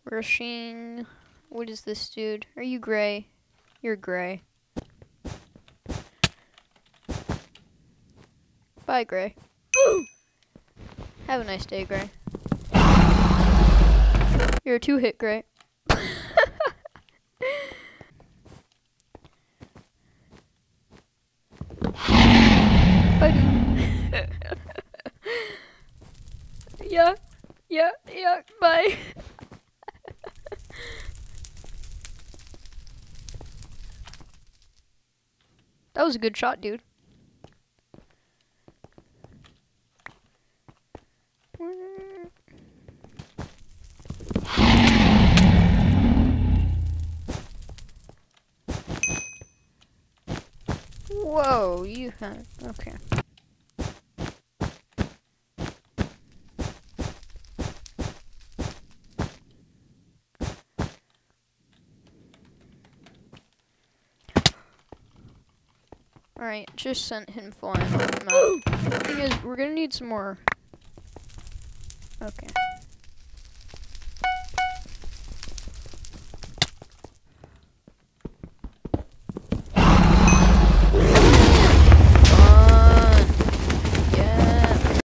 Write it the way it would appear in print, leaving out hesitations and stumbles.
Rushing. What is this, dude? Are you gray? You're gray. Bye, gray. Have a nice day, gray. You're a 2-hit, gray. Bye, dude. Yeah, bye. That was a good shot, dude. Whoa, you had, okay. Alright, just sent him flying off the map. The thing is, we're gonna need some more. Okay.